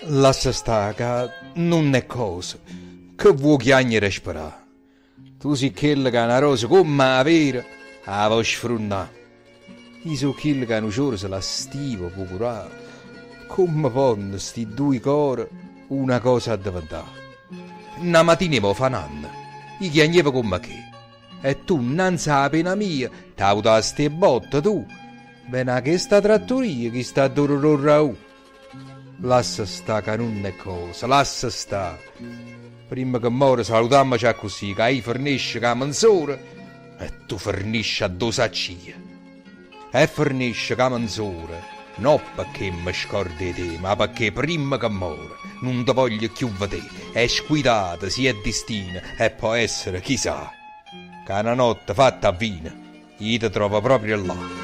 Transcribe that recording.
Lascia sta, che non è cosa. Che vuoi chiagnere sperare? Tu sei quello che ha una rosa come la vera, la vuoi sfrunnare. Io sono quello che un giorno se la stiva, procurare. Come possono sti due cori una cosa a diventare? Una mattina mi fa un anno, io chiagnevo come che. E tu, innanzi alla pena mia, ti hai avuto ste botte tu. Bene a questa trattoria che sta a Raù. Lascia sta che non è cosa, lascia sta. Prima che muore salutammoci così, che io fornisci che manzora e tu fornisci a dosaccia. E fornisci che manzora, non perché mi scordi te, ma perché prima che muore non ti voglio più vedere. È squitata, si è destina e può essere, chissà, che una notte fatta a vino, io ti trovo proprio là.